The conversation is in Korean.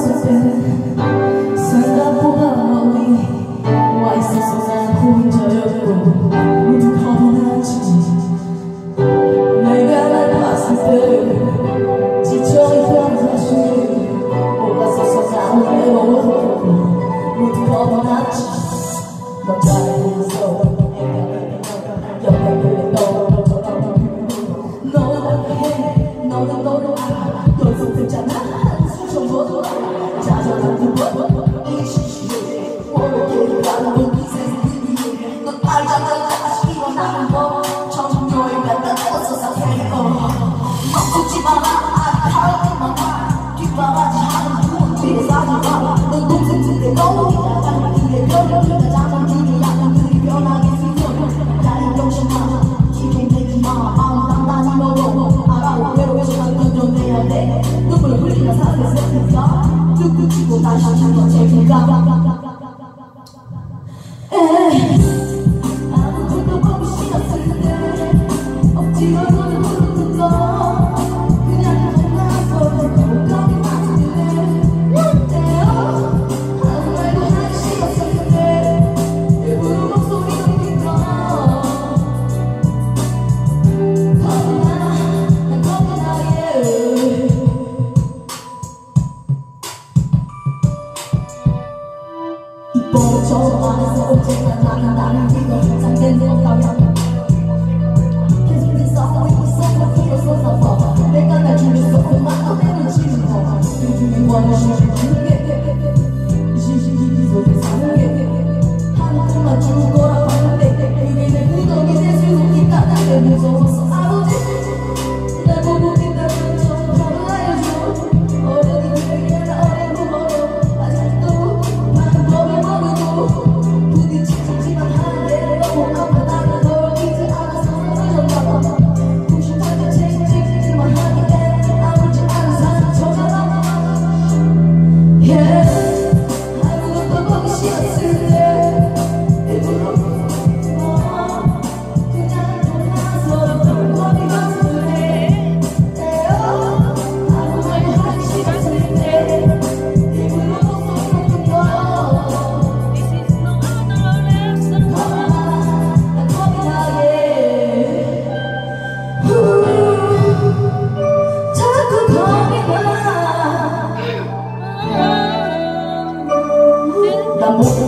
봤을 때 생각보다 멀리 와 있어서 난 혼자였고 모두 겁나지. 내가 날 봤을 때 지쳐있던 사실 몰랐어서 난 외로웠고 모두 겁나지. 넌 잘 보면서 옆에 너는 너를 알아. 널 속였잖아. 수천 번도 자전한 두 번. 이 시시에 모르게 가는 이 세상이 넌 알잖아. 다시 일어나는 법. 정요일 같다 떠서 사세요. 멈추지 마라. 하루만 봐. 뒷바라지 하는 두번 뒤에 사지 마. 넌 동생들의 거울이야. 장난기에 별을 가장 주주 약간들이 변하게 생겨. 나의 정신만 기분 내지 마. 마음 단단히 먹어. 알아. 외로워서 난 던져내야 돼. 눈물 흘리며 살게 생겼다. 뚝뚝 치고 다시 한번 책임감. 아무것도 보기 싫었을 때 억지로 눈을 부르는 거 그냥 혼나서 걱정이 많은데 아무 말도 하기 싫었을 때 일부러 목소리 높인 거 겁나 버릇처럼 안에서 언제나 나는 이거 상대는 없다면 계속 네 싸우고 있어. 일어서서 봐. 내가 날 죽였어. 엄마도 내는 지는 거 요즘에 원하는 시시기기 속에 사는 게 하나만 죽을 거라 봤는데 그게 내 구덩이 될 수도 있다는 게 무서워서 아버지 날 보고 있다는 점 저를 알려줘. 어른이들에게 나 어려도 멀어. 아직도 나는 법에 머물고 부딪히지만 하는데 너무 아프다는 걸 잊지 않아서 늦었나 봐. 무심하게 책임지기만 하기에 아물지 않은 상처가 아무것도 보기 싫었을 때 일부러 그냥 돌아서 덩거리 봤을 때 아무 말도 하기 싫었을 때 일부러 목소리 높은 거 난 겁이 나게 자꾸 겁이 나. 난